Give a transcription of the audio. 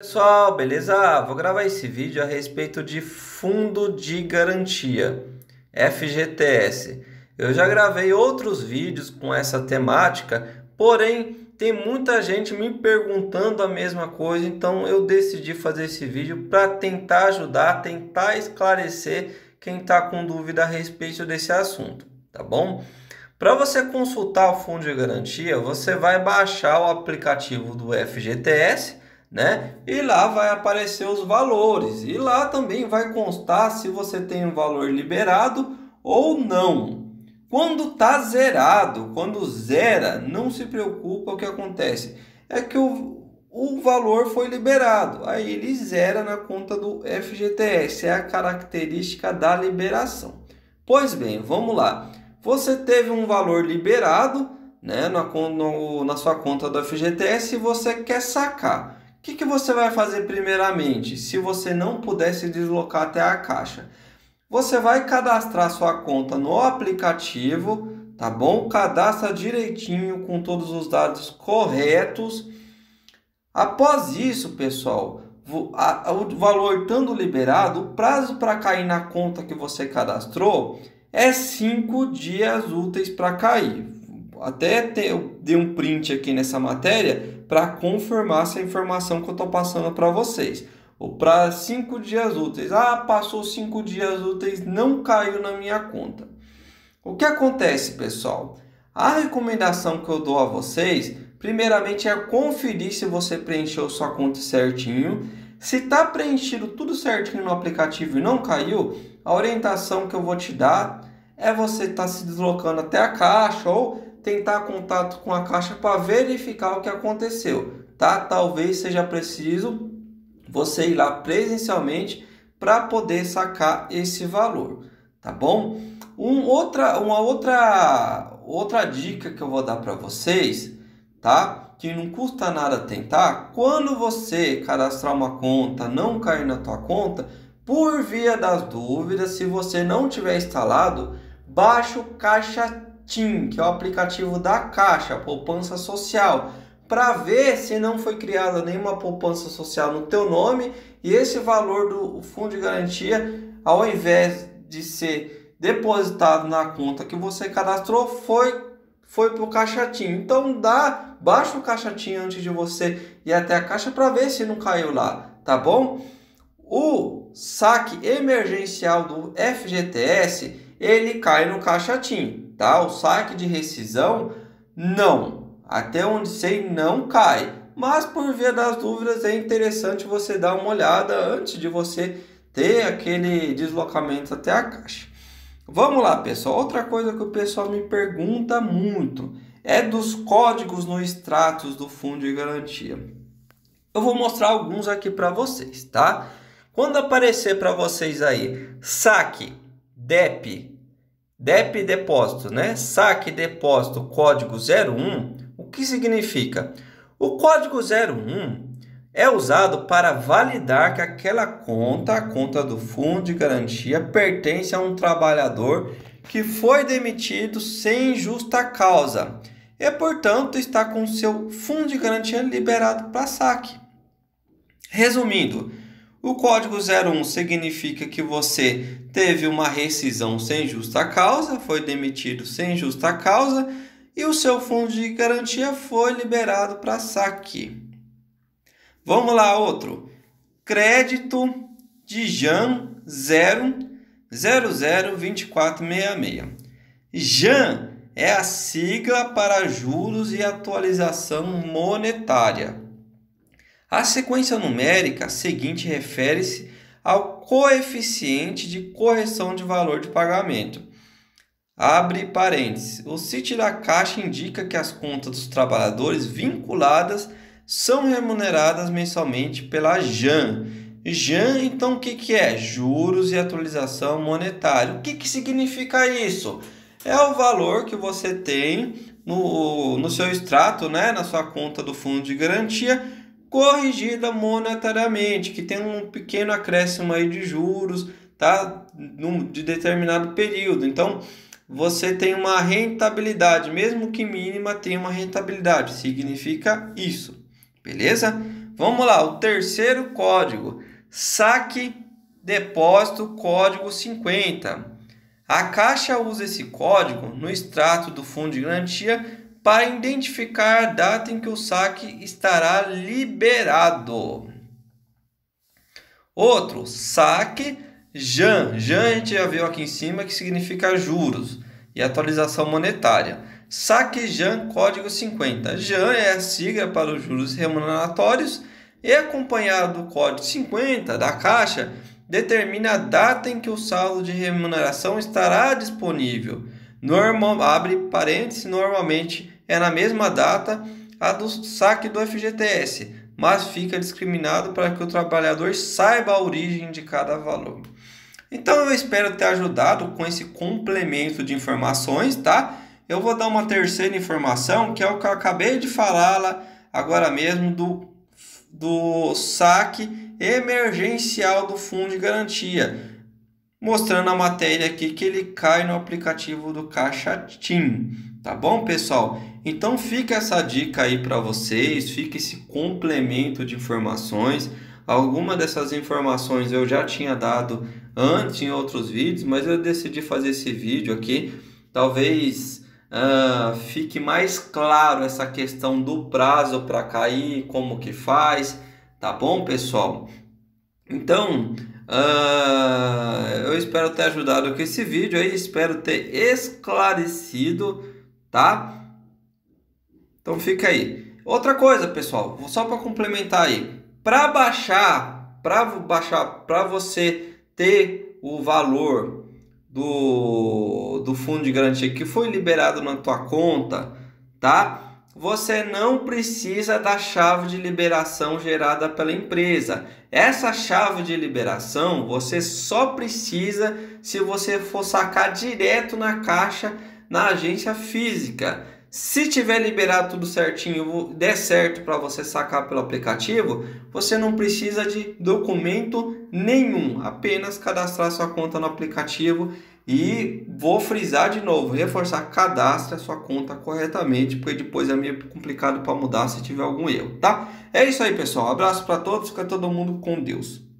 Pessoal, beleza? Vou gravar esse vídeo a respeito de fundo de garantia, FGTS. Eu já gravei outros vídeos com essa temática, porém tem muita gente me perguntando a mesma coisa, então eu decidi fazer esse vídeo para tentar ajudar, tentar esclarecer quem está com dúvida a respeito desse assunto, tá bom? Para você consultar o fundo de garantia, você vai baixar o aplicativo do FGTS, né? E lá vai aparecer os valores. E lá também vai constar se você tem um valor liberado ou não. Quando está zerado, quando zera, não se preocupa, o que acontece é que o valor foi liberado. Aí ele zera na conta do FGTS. É a característica da liberação. Pois bem, vamos lá. Você teve um valor liberado, né, na sua conta do FGTS e você quer sacar. O que você vai fazer primeiramente, se você não puder se deslocar até a caixa? Você vai cadastrar sua conta no aplicativo, tá bom? Cadastra direitinho com todos os dados corretos. Após isso, pessoal, o valor estando liberado, o prazo para cair na conta que você cadastrou é 5 dias úteis para cair. Eu dei um print aqui nessa matéria para confirmar essa informação que eu estou passando para vocês. O prazo 5 dias úteis. Passou 5 dias úteis, não caiu na minha conta. O que acontece, pessoal? A recomendação que eu dou a vocês, primeiramente, é conferir se você preencheu sua conta certinho. Se está preenchido tudo certinho no aplicativo e não caiu, a orientação que eu vou te dar é você estar se deslocando até a caixa ou tentar contato com a caixa para verificar o que aconteceu, tá? Talvez seja preciso você ir lá presencialmente para poder sacar esse valor, tá bom? Uma outra dica que eu vou dar para vocês, tá? Que não custa nada tentar. Quando você cadastrar uma conta, não cair na tua conta, por via das dúvidas, se você não tiver instalado, baixa o Caixa Tem, que é o aplicativo da Caixa, poupança social, para ver se não foi criada nenhuma poupança social no teu nome e esse valor do fundo de garantia, ao invés de ser depositado na conta que você cadastrou, foi para o Caixa Tem. Então baixa o Caixa Tem antes de você ir até a caixa para ver se não caiu lá, tá bom? O saque emergencial do FGTS, ele cai no Caixa Tem, tá? O saque de rescisão, não. Até onde sei, não cai. Mas por via das dúvidas, é interessante você dar uma olhada antes de você ter aquele deslocamento até a caixa. Vamos lá, pessoal. Outra coisa que o pessoal me pergunta muito é dos códigos no extratos do fundo de garantia. Eu vou mostrar alguns aqui para vocês, tá? Quando aparecer para vocês aí, saque, DEP depósito, né? Saque depósito código 01, o que significa? O código 01 é usado para validar que aquela conta, a conta do fundo de garantia, pertence a um trabalhador que foi demitido sem justa causa e, portanto, está com seu fundo de garantia liberado para saque. Resumindo, o código 01 significa que você teve uma rescisão sem justa causa, foi demitido sem justa causa e o seu fundo de garantia foi liberado para saque. Vamos lá, outro. Crédito de JAN 0002466. JAN é a sigla para juros e atualização monetária. A sequência numérica seguinte refere-se ao coeficiente de correção de valor de pagamento. Abre parênteses. O CIT da Caixa indica que as contas dos trabalhadores vinculadas são remuneradas mensalmente pela JAN. JAN, então, o que é? Juros e atualização monetária. O que significa isso? É o valor que você tem no seu extrato, né? Na sua conta do fundo de garantia, corrigida monetariamente, que tem um pequeno acréscimo aí de juros, tá? De determinado período. Então, você tem uma rentabilidade, mesmo que mínima, tem uma rentabilidade. Significa isso, beleza? Vamos lá, o terceiro código, saque depósito código 50. A Caixa usa esse código no extrato do fundo de garantia para identificar a data em que o saque estará liberado. Outro, saque JAN. JAN a gente já viu aqui em cima que significa juros e atualização monetária. Saque JAN código 50. JAN é a sigla para os juros remuneratórios e acompanhado do código 50 da Caixa determina a data em que o saldo de remuneração estará disponível. Abre parênteses, normalmente é na mesma data a do saque do FGTS, mas fica discriminado para que o trabalhador saiba a origem de cada valor. Então eu espero ter ajudado com esse complemento de informações, tá? Eu vou dar uma terceira informação, que é o que eu acabei de falar lá agora mesmo do saque emergencial do fundo de garantia, mostrando a matéria aqui que ele cai no aplicativo do Caixa Tem, tá bom, pessoal? Então fica essa dica aí para vocês, fica esse complemento de informações. Alguma dessas informações eu já tinha dado antes em outros vídeos, mas eu decidi fazer esse vídeo aqui, talvez fique mais claro essa questão do prazo para cair, como que faz, tá bom, pessoal? Então, eu espero ter ajudado com esse vídeo aí, espero ter esclarecido, tá? Então fica aí. Outra coisa, pessoal, só para complementar aí, para você ter o valor do fundo de garantia que foi liberado na tua conta, tá? Você não precisa da chave de liberação gerada pela empresa. Essa chave de liberação você só precisa se você for sacar direto na caixa, na agência física. Se tiver liberado tudo certinho, der certo para você sacar pelo aplicativo, você não precisa de documento nenhum, apenas cadastrar sua conta no aplicativo. E vou frisar de novo, reforçar, cadastre a sua conta corretamente, porque depois é meio complicado para mudar se tiver algum erro, tá? É isso aí, pessoal. Abraço para todos, fica todo mundo com Deus.